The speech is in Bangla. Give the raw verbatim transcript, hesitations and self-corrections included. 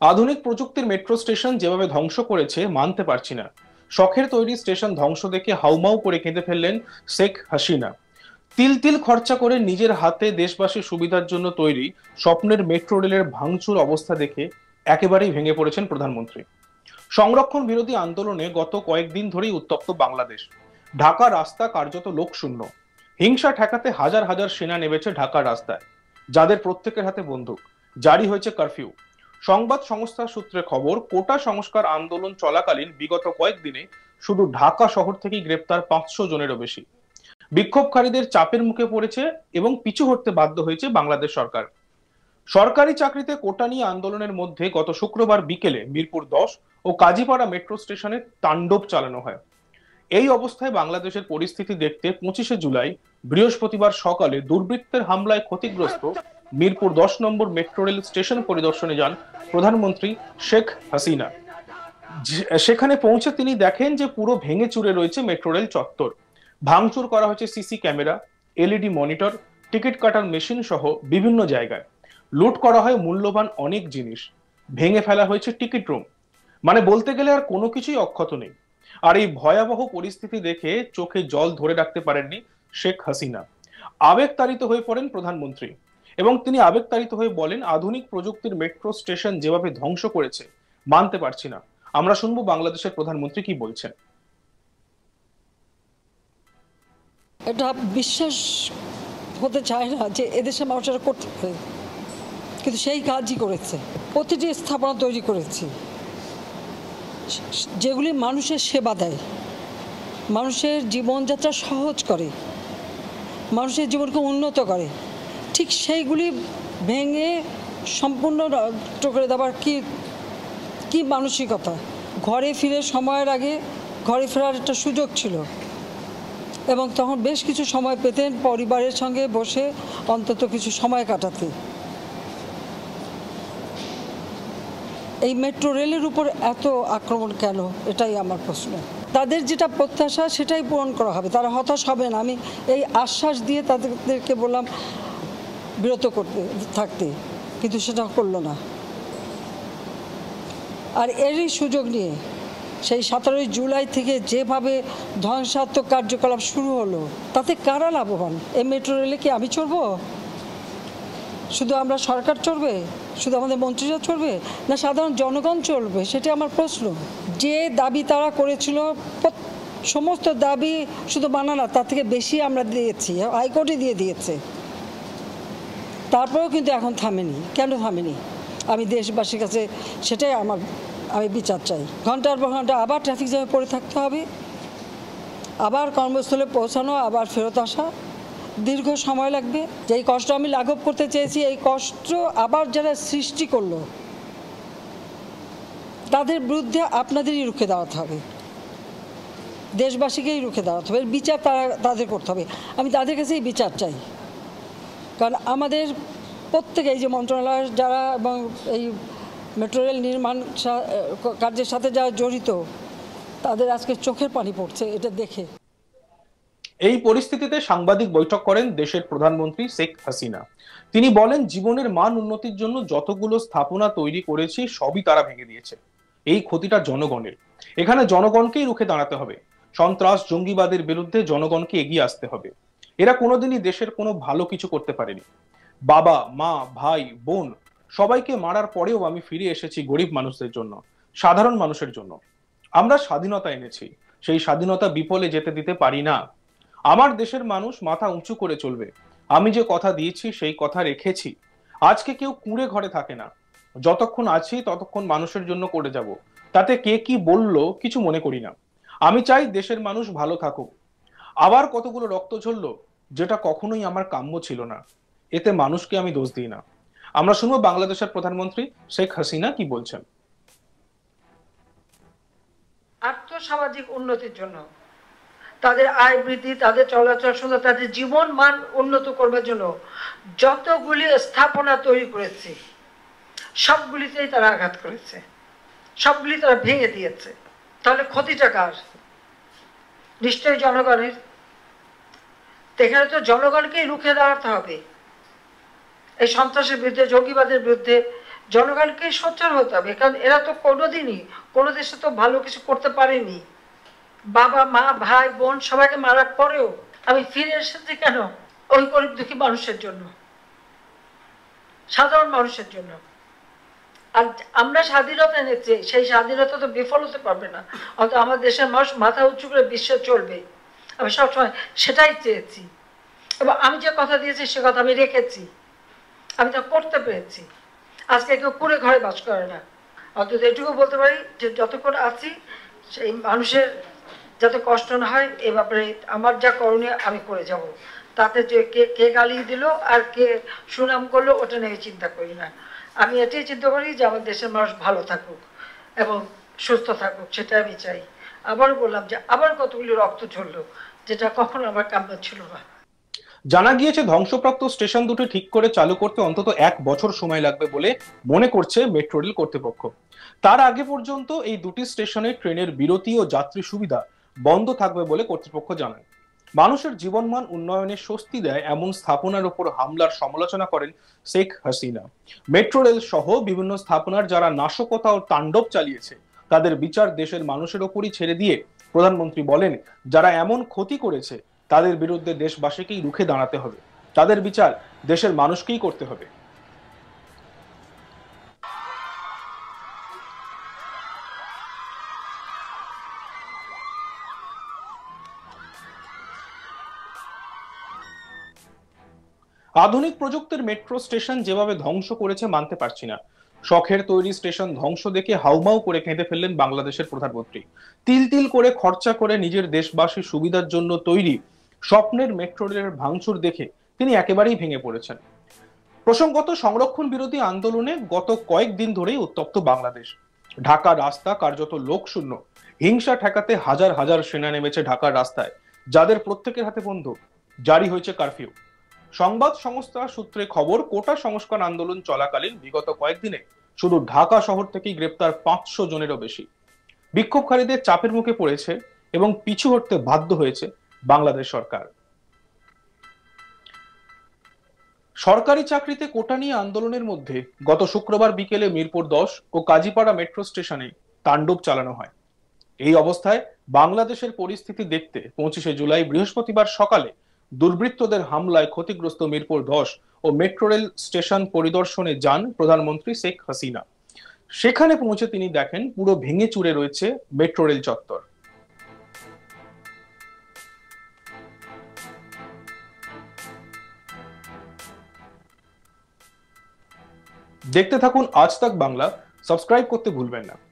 আধুনিক প্রযুক্তির মেট্রো স্টেশন যেভাবে ধ্বংস করেছে মানতে পারছি না। শখের তৈরি স্টেশন ধ্বংস দেখে হাউমাউ করে কেঁদে ফেললেন শেখ হাসিনা। তিল তিল খরচা করে নিজের হাতে দেশবাসীর সুবিধার জন্য তৈরি স্বপ্নের মেট্রো রেলের ভাঙচুর অবস্থা দেখে একেবারেই ভেঙে পড়েছেন প্রধানমন্ত্রী। সংরক্ষণ বিরোধী আন্দোলনে গত কয়েকদিন ধরেই উত্তপ্ত বাংলাদেশ। ঢাকা রাস্তা কার্যত লোকশূন্য। হিংসা ঠেকাতে হাজার হাজার সেনা নেমেছে ঢাকার রাস্তায়, যাদের প্রত্যেকের হাতে বন্দুক। জারি হয়েছে কারফিউ। সংবাদ সংস্থার সূত্রে খবর, কোটা সংস্কার আন্দোলন চলাকালীন বিগত কয়েকদিনে শুধু ঢাকা শহর থেকেই গ্রেপ্তার পাঁচশো জনেরও বেশি। বিক্ষোভকারীদের চাপের মুখে পড়েছে এবং পিছু হটতে বাধ্য হয়েছে বাংলাদেশ সরকার। সরকারি চাকরিতে কোটা নিয়ে আন্দোলনের মধ্যে গত শুক্রবার বিকেলে মিরপুর দশ ও কাজীপাড়া মেট্রো স্টেশনে তাণ্ডব চালানো হয়। এই অবস্থায় বাংলাদেশের পরিস্থিতি দেখতে পঁচিশে জুলাই বৃহস্পতিবার সকালে দুর্বৃত্তের হামলায় ক্ষতিগ্রস্ত মিরপুর দশ নম্বর মেট্রো রেল স্টেশন পরিদর্শনে যান প্রধানমন্ত্রী শেখ হাসিনা। সেখানে পৌঁছে তিনি দেখেন যে পুরো ভেঙে চুরে রয়েছে মেট্রো রেল চত্বর। ভাঙচুর করা হয়েছে CC camera, LED monitor, ticket কাটার মেশিন সহ বিভিন্ন জায়গায়। লুট করা হয় মূল্যবান অনেক জিনিস। ভেঙে ফেলা হয়েছে টিকিট রুম। মানে বলতে গেলে আর কোনো কিছুই অক্ষত নেই। আর এই ভয়াবহ পরিস্থিতি দেখে চোখে জল ধরে রাখতে পারেননি শেখ হাসিনা। আবেগতাড়িত হয়ে পড়েন প্রধানমন্ত্রী এবং তিনি আবেগতাড়িত হয়ে বলেন, আধুনিক প্রযুক্তির মেট্রো স্টেশন যেভাবে ধ্বংস করেছে মানতে পারছি না। আমরা শুনবো বাংলাদেশের প্রধানমন্ত্রী কি বলছেন। এটা বিশ্বাস হতে চায় না যে এদেশের মানুষেরা করতে পারে, কিন্তু সেই কাজই করেছে। প্রতিটি স্থাপনা তৈরি করেছি যেগুলি মানুষের সেবা দেয়, মানুষের জীবনযাত্রা সহজ করে, মানুষের জীবনকে উন্নত করে। ঠিক সেইগুলি ভেঙে সম্পূর্ণ নষ্ট করে দেওয়ার কি কি মানসিকতা। ঘরে ফিরে সময়ের আগে ঘরে ফেরার একটা সুযোগ ছিল এবং তখন বেশ কিছু সময় পেতেন পরিবারের সঙ্গে বসে অন্তত কিছু সময় কাটাতে। এই মেট্রো রেলের উপর এত আক্রমণ কেন, এটাই আমার প্রশ্ন। তাদের যেটা প্রত্যাশা সেটাই পূরণ করা হবে, তারা হতাশ হবে না। আমি এই আশ্বাস দিয়ে তাদেরকে বললাম বিরত করতে থাকতে, কিন্তু সেটা করলো না। আর এরই সুযোগ নিয়ে সেই সতেরোই জুলাই থেকে যেভাবে ধ্বংসাত্মক কার্যকলাপ শুরু হলো, তাতে কারা লাভবান? এই মেট্রো রেলে কি আমি চড়বো? শুধু আমরা সরকার চড়বে? শুধু আমাদের মন্ত্রীরা চড়বে? না সাধারণ জনগণ চলবে? সেটা আমার প্রশ্ন। যে দাবি তারা করেছিল, সমস্ত দাবি শুধু মানা না, তার থেকে বেশি আমরা দিয়েছি, হাইকোর্টে দিয়ে দিয়েছে। তারপরেও কিন্তু এখন থামেনি। কেন থামেনি? আমি দেশবাসীর কাছে সেটাই আমার আমি বিচার চাই। ঘন্টার পর ঘন্টা আবার ট্রাফিক জ্যামে পড়ে থাকতে হবে, আবার কর্মস্থলে পৌঁছানো, আবার ফেরত আসা, দীর্ঘ সময় লাগবে। যেই কষ্ট আমি লাঘব করতে চেয়েছি, এই কষ্ট আবার যারা সৃষ্টি করলো তাদের বিরুদ্ধে আপনাদেরই রুখে দাঁড়াতে হবে, দেশবাসীকেই রুখে দাঁড়াতে হবে। বিচার তারা তাদের করতে হবে। আমি তাদের কাছেই বিচার চাই, কারণ আমাদের প্রত্যেকে এই যে মন্ত্রণালয়ের যারা এবং এই মেট্রো রেল নির্মাণ কার্যের সাথে যারা জড়িত, তাদের আজকে চোখের পানি পড়ছে এটা দেখে। এই পরিস্থিতিতে সাংবাদিক বৈঠক করেন দেশের প্রধানমন্ত্রী শেখ হাসিনা। তিনি বলেন, জীবনের মান উন্নতির জন্য যতগুলো স্থাপনা তৈরি করেছি সবই তারা ভেঙে দিয়েছে। এই ক্ষতিটা জনগণের। এখানে জনগণকেই রুখে দাঁড়াতে হবে। সন্ত্রাস জঙ্গিবাদের বিরুদ্ধে জনগণকে এগিয়ে আসতে হবে। এরা কোনোদিনই দেশের কোনো ভালো কিছু করতে পারেনি। বাবা, মা, ভাই, বোন সবাইকে মারার পরেও আমি ফিরে এসেছি গরিব মানুষদের জন্য, সাধারণ মানুষের জন্য। আমরা স্বাধীনতা এনেছি, সেই স্বাধীনতা বিফলে যেতে দিতে পারি না। আমার দেশের মানুষ মাথা উঁচু করে চলবে। আমি যে কথা দিয়েছি সেই কথা রেখেছি। আজকে কেউ কুঁড়ে ঘরে থাকে না। যতক্ষণ আছি ততক্ষণ মানুষের জন্য করে যাব। তাতে কে কি বললো কিছু মনে করি না। আমি চাই দেশের মানুষ ভালো থাকুক। আবার কতগুলো রক্ত ঝরলো, যেটা কখনোই আমার কাম্য ছিল না। এতে মানুষকে আমি দোষ দিই না। আমরা শুনবো বাংলাদেশের প্রধানমন্ত্রী শেখ হাসিনা কি বলছেন। আর্থসামাজিক উন্নতির জন্য, তাদের আয় বৃদ্ধি, তাদের চলাচল সুন্দর, তাদের জীবন মান উন্নত করবার জন্য যতগুলি স্থাপনা তৈরি করেছে সবগুলিতেই তারা আঘাত করেছে, সবগুলি তারা ভেঙে দিয়েছে। তাহলে ক্ষতিটা কার? নিশ্চয়ই জনগণের। এখানে তো জনগণকেই রুখে দাঁড়াতে হবে। এই সন্ত্রাসের বিরুদ্ধে, জঙ্গিবাদের বিরুদ্ধে জনগণকে সোচ্চার হতে হবে, কারণ এরা তো কোনোদিনই কোনো দেশে তো ভালো কিছু করতে পারেনি। বাবা মা ভাই বোন সবাইকে মারার পরেও আমি ফিরে এসেছি কেন? ওই গরিব দুঃখী মানুষের জন্য, সাধারণ মানুষের জন্য। আর আমরা স্বাধীনতা এনেছি, সেই স্বাধীনতা তো বিফল হতে পারবে না, অন্তত আমার দেশের মানুষ মাথা উঁচু করে বিশ্বে চলবে। আমি সবসময় সেটাই চেয়েছি, এবং আমি যে কথা দিয়েছি সে কথা আমি রেখেছি, আমি তা করতে পেরেছি। আজকে কেউ কুড়ে ঘরে বাস করে না। অন্তত এটুকু বলতে পারি যে যতক্ষণ আছি সেই মানুষের যাতে কষ্ট না হয় এ ব্যাপারে আমার যা করণীয় আমি করে যাব। তাতে যে কে কে গালি দিল আর কে সুনাম করলো ওটা নিয়ে চিন্তা করি না। আমি এটাই চিন্তা করি যে আমার দেশের মানুষ ভালো থাকুক এবং সুস্থ থাকুক, সেটা আমি চাই। আবার বললাম যে আবার কতগুলি রক্ত ঝরলো, যেটা কখনো আমার কাম্য ছিল না। জানা গিয়েছে ধ্বংসপ্রাপ্ত স্টেশন দুটি ঠিক করে চালু করতে অন্তত এক বছর সময় লাগবে বলে মনে করছে মেট্রো রেল কর্তৃপক্ষ। তার আগে পর্যন্ত এই দুটি স্টেশনে ট্রেনের বিরতি ও যাত্রী সুবিধা বন্ধ থাকবে বলে কর্তৃপক্ষ জানায়। মানুষের জীবনমান উন্নয়নে স্বস্তি দেয় এমন স্থাপনার উপর হামলার সমালোচনা করেন শেখ হাসিনা। মেট্রো রেল সহ বিভিন্ন স্থাপনার যারা নাশকতা ও তাণ্ডব চালিয়েছে তাদের বিচার দেশের মানুষের ওপরই ছেড়ে দিয়ে প্রধানমন্ত্রী বলেন, যারা এমন ক্ষতি করেছে তাদের বিরুদ্ধে দেশবাসীকেই রুখে দাঁড়াতে হবে, তাদের বিচার দেশের মানুষকেই করতে হবে। আধুনিক প্রযুক্তির মেট্রো স্টেশন যেভাবে ধ্বংস করেছে মানতে পারছি না। শখের তৈরি স্টেশন ধ্বংস দেখে হাউমাউ করে কেঁদে ফেললেন বাংলাদেশের প্রধানমন্ত্রী। তিল তিল করে খরচা করে নিজের দেশবাসীর সুবিধার জন্য তৈরি স্বপ্নের মেট্রো রেলের ভাঙচুর দেখে তিনি একেবারেই ভেঙে পড়েছেন। প্রসঙ্গত, সংরক্ষণ বিরোধী আন্দোলনে গত কয়েকদিন ধরেই উত্তপ্ত বাংলাদেশ। ঢাকা রাস্তা কার্যত লোকশূন্য। হিংসা ঠেকাতে হাজার হাজার সেনা নেমেছে ঢাকার রাস্তায়, যাদের প্রত্যেকের হাতে বন্দুক। জারি হয়েছে কারফিউ। সংবাদ সংস্থা সূত্রে খবর, কোটা সংস্কার আন্দোলন চলাকালীন বিগত কয়েকদিনে শুধু ঢাকা শহর থেকেই গ্রেপ্তার পাঁচশো জনেরও বেশি। বিক্ষোভকারীদের চাপের মুখে পড়েছে এবং পিছু হটতে বাধ্য হয়েছে বাংলাদেশ সরকার। সরকারি চাকরিতে কোটা নিয়ে আন্দোলনের মধ্যে গত শুক্রবার বিকেলে মিরপুর দশ ও কাজীপাড়া মেট্রো স্টেশনে তাণ্ডব চালানো হয়। এই অবস্থায় বাংলাদেশের পরিস্থিতি দেখতে পঁচিশে জুলাই বৃহস্পতিবার সকালে দুর্বৃত্তদের হামলায় ক্ষতিগ্রস্ত মিরপুর দশ ও মেট্রো রেল স্টেশন পরিদর্শনে যান প্রধানমন্ত্রী শেখ হাসিনা। সেখানে পৌঁছে তিনি দেখেন পুরো ভেঙে চুরে রয়েছে মেট্রো রেল চত্বর। দেখতে থাকুন আজ তাক বাংলা, সাবস্ক্রাইব করতে ভুলবেন না।